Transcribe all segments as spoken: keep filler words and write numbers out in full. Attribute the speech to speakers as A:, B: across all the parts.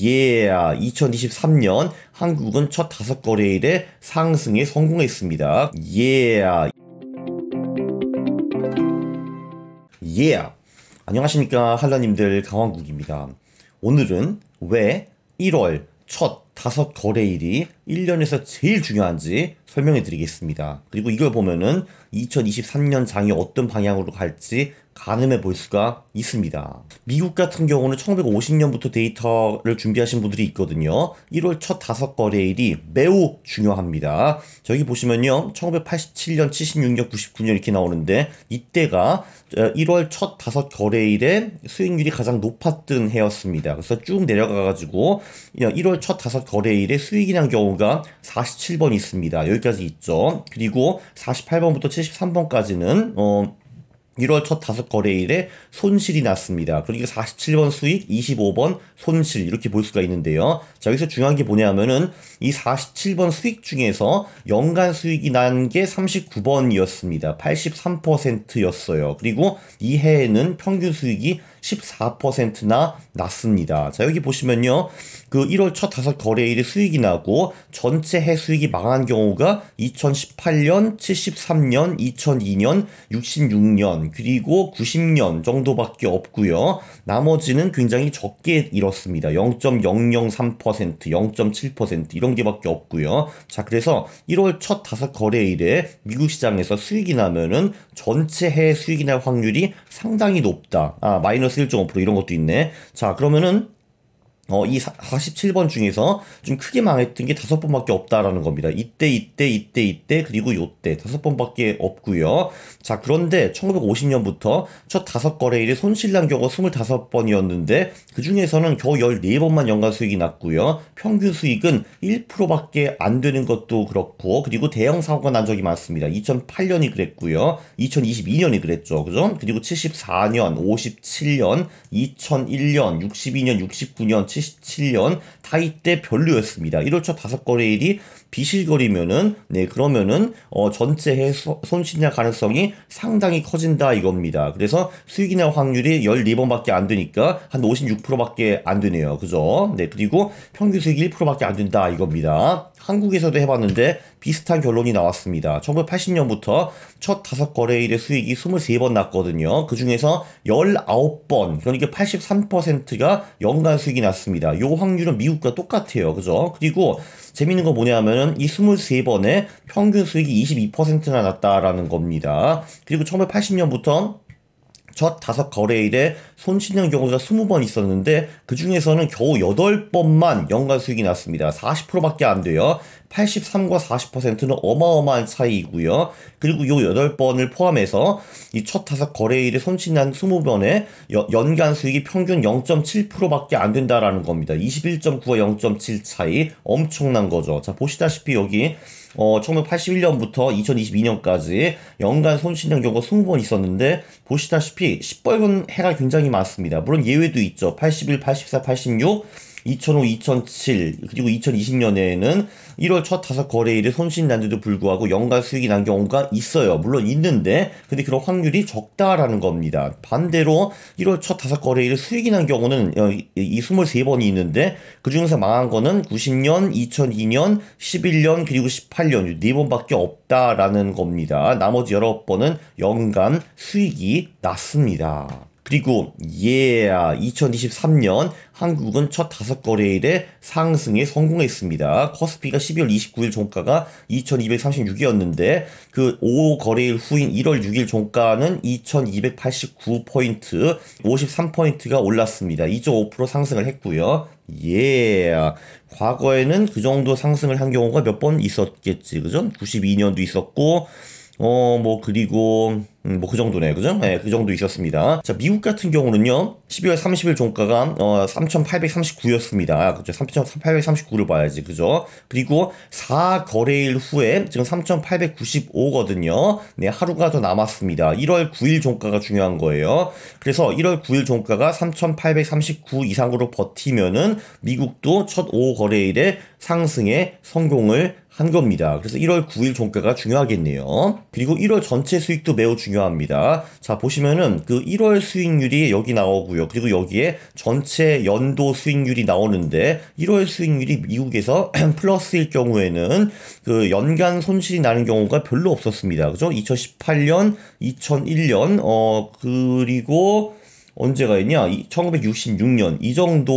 A: 예, 이천이십삼 년 한국은 첫 다섯 거래일에 상승에 성공했습니다. 예, 예. 안녕하십니까 한라님들, 강왕국입니다. 오늘은 왜 일월 첫 다섯 거래일이 일 년에서 제일 중요한지 설명해 드리겠습니다. 그리고 이걸 보면은 이천이십삼 년 장이 어떤 방향으로 갈지 가늠해 볼 수가 있습니다. 미국 같은 경우는 천구백오십 년부터 데이터를 준비하신 분들이 있거든요. 일월 첫 다섯 거래일이 매우 중요합니다. 저기 보시면요, 천구백팔십칠 년, 칠십육 년, 구십구 년 이렇게 나오는데, 이때가 일월 첫 다섯 거래일에 수익률이 가장 높았던 해였습니다. 그래서 쭉 내려가가지고 일월 첫 다섯 거래일에 수익이 난 경우가 사십칠 번 있습니다. 여기까지 있죠. 그리고 사십팔 번부터 칠십삼 번까지는 어 일월 첫 다섯 거래일에 손실이 났습니다. 그러니까 사십칠 번 수익, 이십오 번 손실, 이렇게 볼 수가 있는데요. 자, 여기서 중요한 게 뭐냐면은 이 사십칠 번 수익 중에서 연간 수익이 난 게 삼십구 번이었습니다. 팔십삼 퍼센트였어요. 그리고 이 해에는 평균 수익이 십사 퍼센트나 났습니다. 자, 여기 보시면요, 그 일월 첫 다섯 거래일에 수익이 나고 전체 해 수익이 망한 경우가 이천십팔 년, 칠십삼 년, 이천이 년, 육십육 년, 그리고 구십 년 정도밖에 없고요. 나머지는 굉장히 적게 잃었습니다. 영 점 영영삼 퍼센트, 영 점 칠 퍼센트 이런 게밖에 없고요. 자, 그래서 일월 첫 다섯 거래일에 미국 시장에서 수익이 나면은 전체 해 수익이 날 확률이 상당히 높다. 아, 마이너스 일 점 오 퍼센트 이런 것도 있네. 자, 그러면은 어, 이 사십칠 번 중에서 좀 크게 망했던 게 다섯 번밖에 없다라는 겁니다. 이때, 이때, 이때, 이때, 그리고 요때 다섯 번밖에 없고요. 자, 그런데 천구백오십 년부터 첫 다섯 거래일에 손실난 경우가 스물다섯 번이었는데 그 중에서는 겨우 열네 번만 연간 수익이 났고요. 평균 수익은 일 퍼센트밖에 안 되는 것도 그렇고, 그리고 대형 사고가 난 적이 많습니다. 이천팔 년이 그랬고요. 이천이십이 년이 그랬죠. 그죠? 그리고 칠십사 년, 오십칠 년, 이천일 년, 육십이 년, 육십구 년, 칠십칠 년 다 이때 별로였습니다. 일월 첫 다섯 거래일이 비실거리면은, 네, 그러면은 어 전체 해 손실이 날 가능성이 상당히 커진다 이겁니다. 그래서 수익이 날 확률이 열네 번밖에 안 되니까 한 오십육 퍼센트밖에 안 되네요. 그죠? 네, 그리고 평균 수익이 일 퍼센트밖에 안 된다 이겁니다. 한국에서도 해봤는데 비슷한 결론이 나왔습니다. 천구백팔십 년부터 첫 다섯 거래일의 수익이 이십삼 번 났거든요. 그 중에서 십구 번, 그러니까 팔십삼 퍼센트가 연간 수익이 났습니다. 요 확률은 미국과 똑같아요. 그죠? 그리고 재밌는 거 뭐냐면은 이 이십삼 번에 평균 수익이 이십이 퍼센트나 났다라는 겁니다. 그리고 천구백팔십 년부터 첫 다섯 거래일에 손실난 경우가 이십 번 있었는데 그 중에서는 겨우 여덟 번만 연간 수익이 났습니다. 사십 퍼센트밖에 안 돼요. 팔십삼과 사십 퍼센트는 어마어마한 차이이고요. 그리고 요 여덟 번을 포함해서 이 첫 다섯 거래일에 손실난 이십 번에 여, 연간 수익이 평균 영 점 칠 퍼센트밖에 안 된다라는 겁니다. 이십일 점 구와 영 점 칠 차이, 엄청난 거죠. 자, 보시다시피 여기 어, 천구백팔십일 년부터 이천이십이 년까지 연간 손실난 경우가 이십 번 있었는데 보시다시피 시뻘건 해가 굉장히 많습니다. 물론 예외도 있죠. 팔십일, 팔십사, 팔십육, 이천오, 이천칠, 그리고 이천이십 년에는 일월 첫 다섯 거래일에 손실이 난데도 불구하고 연간 수익이 난 경우가 있어요. 물론 있는데, 근데 그런 확률이 적다라는 겁니다. 반대로 일월 첫 다섯 거래일에 수익이 난 경우는 이십삼 번이 있는데, 그 중에서 망한 거는 구십 년, 이천이 년, 십일 년, 그리고 십팔 년, 네 번밖에 없다라는 겁니다. 나머지 여러 번은 연간 수익이 났습니다. 그리고 예, 이천이십삼 년 한국은 첫 다섯 거래일에 상승에 성공했습니다. 코스피가 십이월 이십구 일 종가가 이천이백삼십육이었는데 그 오 거래일 후인 일월 육 일 종가는 이천이백팔십구 포인트, 오십삼 포인트가 올랐습니다. 이 점 오 퍼센트 상승을 했고요. 예, 과거에는 그 정도 상승을 한 경우가 몇 번 있었겠지, 그죠? 구십이 년도 있었고, 어, 뭐, 그리고, 음, 뭐, 그 정도네. 그죠? 네, 그 정도 있었습니다. 자, 미국 같은 경우는요, 십이월 삼십 일 종가가, 어, 삼천팔백삼십구였습니다. 그죠? 삼천팔백삼십구를 봐야지. 그죠? 그리고 사 거래일 후에 지금 삼천팔백구십오거든요. 네, 하루가 더 남았습니다. 일월 구 일 종가가 중요한 거예요. 그래서 일월 구 일 종가가 삼천팔백삼십구 이상으로 버티면은 미국도 첫 오 거래일에 상승에 성공을 한 겁니다. 그래서 일월 구 일 종가가 중요하겠네요. 그리고 일월 전체 수익도 매우 중요합니다. 중요합니다. 자, 보시면은 그 일월 수익률이 여기 나오고요. 그리고 여기에 전체 연도 수익률이 나오는데 일월 수익률이 미국에서 플러스일 경우에는 그 연간 손실이 나는 경우가 별로 없었습니다. 그죠? 이천십팔 년, 이천일 년, 어, 그리고 언제가 있냐? 천구백육십육 년 이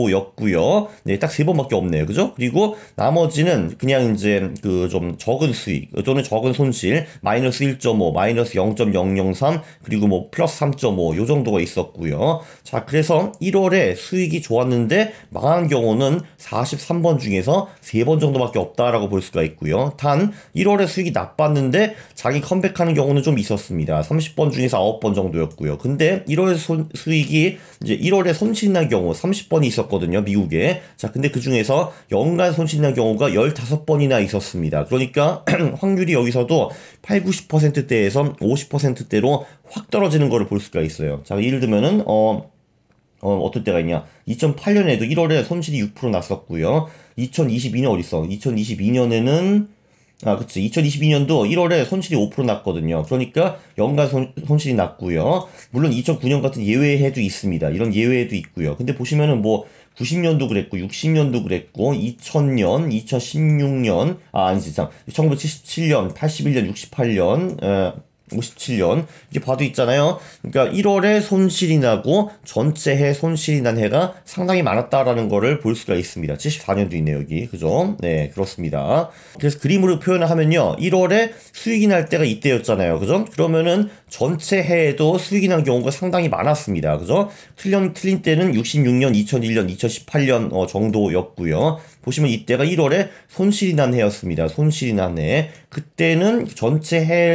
A: 정도였고요. 네, 딱 세 번밖에 없네요. 그죠? 그리고 나머지는 그냥 이제 그 좀 적은 수익, 또는 적은 손실, 마이너스 일 점 오, 마이너스 영 점 영영삼, 그리고 뭐 플러스 삼 점 오 요 정도가 있었고요. 자, 그래서 일월에 수익이 좋았는데 망한 경우는 사십삼 번 중에서 세 번 정도밖에 없다라고 볼 수가 있고요. 단 일월에 수익이 나빴는데 자기 컴백하는 경우는 좀 있었습니다. 삼십 번 중에서 아홉 번 정도였고요. 근데 일월 수익 이게 이제 일월에 손실이 난 경우 삼십 번이 있었거든요, 미국에. 자, 근데 그 중에서 연간 손실이 난 경우가 십오 번이나 있었습니다. 그러니까 확률이 여기서도 팔, 구십 퍼센트대에서 오십 퍼센트대로 확 떨어지는 거를 볼 수가 있어요. 자, 예를 들면은 어 어, 어떨 때가 있냐. 이천팔 년에도 일월에 손실이 육 퍼센트 났었고요. 이천이십이 년 어딨어? 이천이십이 년에는 아, 그치. 이천이십이 년도 일월에 손실이 오 퍼센트 났거든요. 그러니까 연간 손, 손실이 났고요. 물론 이천구 년 같은 예외해도 있습니다. 이런 예외도 있고요. 근데 보시면은 뭐 구십 년도 그랬고, 육십 년도 그랬고, 이천 년, 이천십육 년, 아, 아니지, 참. 천구백칠십칠 년, 팔십일 년, 육십팔 년, 에, 오십칠 년 이렇게 봐도 있잖아요. 그러니까 일월에 손실이 나고 전체 해 손실이 난 해가 상당히 많았다라는 거를 볼 수가 있습니다. 칠십사 년도 있네요, 여기. 그죠? 네, 그렇습니다. 그래서 그림으로 표현을 하면요, 일월에 수익이 날 때가 이때였잖아요. 그죠? 그러면은 전체 해에도 수익이 난 경우가 상당히 많았습니다. 그죠? 틀린, 틀린 때는 육십육 년, 이천일 년, 이천십팔 년 어, 정도였고요. 보시면 이때가 일월에 손실이 난 해였습니다. 손실이 난 해. 그때는 전체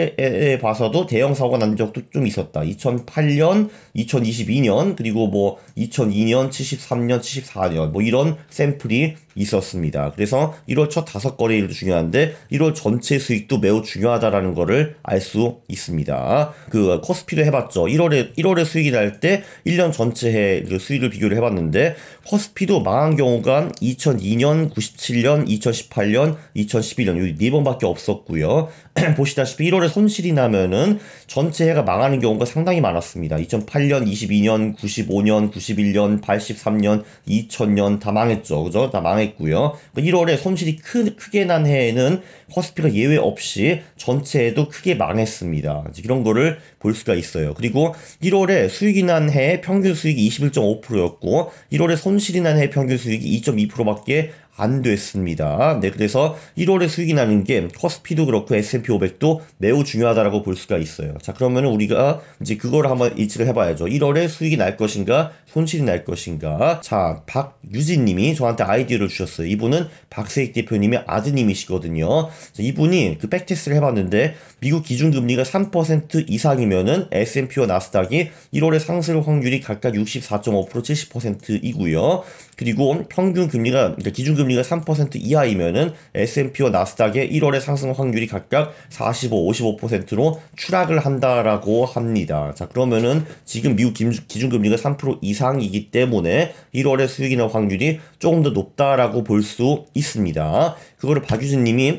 A: 해에 봐서도 대형 사고가 난 적도 좀 있었다. 이천팔 년, 이천이십이 년, 그리고 뭐 이천이 년, 칠십삼 년, 칠십사 년 뭐 이런 샘플이 있었습니다. 그래서 일월 첫 다섯 거래일도 중요한데 일월 전체 수익도 매우 중요하다라는 거를 알 수 있습니다. 그 코스피도 해봤죠. 일월에 일월에 수익이 날 때 일 년 전체 해 수익을 비교를 해봤는데 코스피도 망한 경우가 이천이 년, 구십칠 년, 이천십팔 년, 이천십일 년 이 네 번밖에 없었고요. 보시다시피 일월에 손실이 나면은 전체 해가 망하는 경우가 상당히 많았습니다. 이천팔 년, 이십이 년, 구십오 년, 구십일 년, 팔십삼 년, 이천 년 다 망했죠. 그죠? 다 망했고요. 일월에 손실이 크, 크게 난 해에는 코스피가 예외 없이 전체에도 크게 망했습니다. 이런 거를 볼 수가 있어요. 그리고 일월에 수익이 난 해의 평균 수익이 이십일 점 오 퍼센트였고 일월에 손실이 난 해의 평균 수익이 이 점 이 퍼센트밖에 안 됐습니다. 네, 그래서 일월에 수익이 나는 게 코스피도 그렇고 에스 앤 피 오백도 매우 중요하다라고 볼 수가 있어요. 자, 그러면은 우리가 이제 그거를 한번 예측을 해봐야죠. 일월에 수익이 날 것인가, 손실이 날 것인가. 자, 박유진님이 저한테 아이디어를 주셨어요. 이분은 박세익 대표님의 아드님이시거든요. 자, 이분이 그 백테스트를 해봤는데 미국 기준금리가 삼 퍼센트 이상이면은 에스 앤 피와 나스닥이 일월에 상승 확률이 각각 육십사 점 오 퍼센트, 칠십 퍼센트이고요. 그리고 평균 금리가, 그러니까 기준금리가 삼 퍼센트 이하이면은 에스 앤 피와 나스닥의 일월의 상승 확률이 각각 사십오, 오십오 퍼센트로 추락을 한다라고 합니다. 자, 그러면은 지금 미국 기준금리가 삼 퍼센트 이상이기 때문에 일월의 수익이 날 확률이 조금 더 높다라고 볼 수 있습니다. 그거를 박유진 님이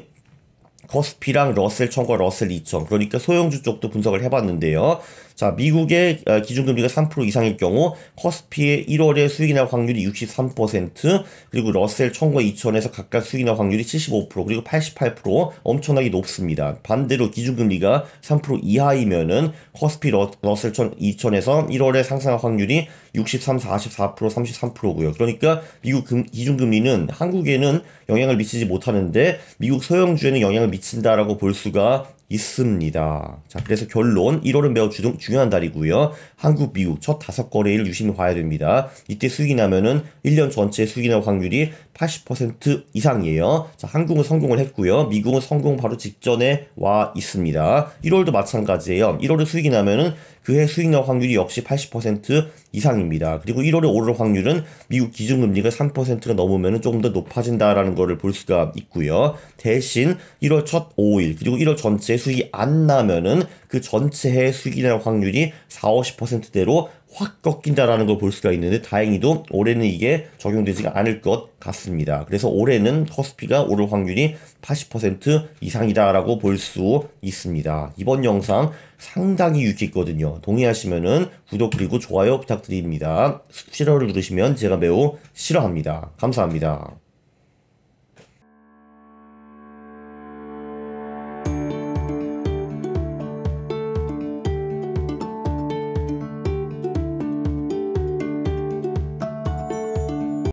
A: 코스피랑 러셀 천과 러셀 이천, 그러니까 소형주 쪽도 분석을 해봤는데요. 자, 미국의 기준금리가 삼 퍼센트 이상일 경우 코스피의 일월에 수익이 날 확률이 육십삼 퍼센트, 그리고 러셀 천과 이천에서 각각 수익이 날 확률이 칠십오 퍼센트, 그리고 팔십팔 퍼센트 엄청나게 높습니다. 반대로 기준금리가 삼 퍼센트 이하이면은 코스피 러, 러셀 천, 이천에서 일월에 상승할 확률이 육십삼, 사십사 퍼센트, 삼십삼 퍼센트고요. 그러니까 미국 금, 기준금리는 한국에는 영향을 미치지 못하는데 미국 소형주에는 영향을 미친다라고 볼 수가 있습니다. 자, 그래서 결론, 일월은 매우 주, 중요한 달이고요. 한국, 미국 첫 다섯 거래일 유심히 봐야 됩니다. 이때 수익이 나면은 일 년 전체 수익이 날 확률이 팔십 퍼센트 이상이에요. 자, 한국은 성공을 했고요. 미국은 성공 바로 직전에 와 있습니다. 일월도 마찬가지예요. 일월에 수익이 나면은 그해 수익 날 확률이 역시 팔십 퍼센트 이상입니다. 그리고 일월에 오를 확률은 미국 기준금리가 삼 퍼센트가 넘으면 조금 더 높아진다라는 것을 볼 수가 있고요. 대신 일월 첫 오 일 그리고 일월 전체 매수익이 안 나면은 그 전체 해 수익이 날 확률이 사십, 오십 퍼센트대로 확 꺾인다라는 걸 볼 수가 있는데 다행히도 올해는 이게 적용되지가 않을 것 같습니다. 그래서 올해는 코스피가 오를 확률이 팔십 퍼센트 이상이다라고 볼 수 있습니다. 이번 영상 상당히 유익했거든요. 동의하시면은 구독 그리고 좋아요 부탁드립니다. 싫어를 누르시면 제가 매우 싫어합니다. 감사합니다.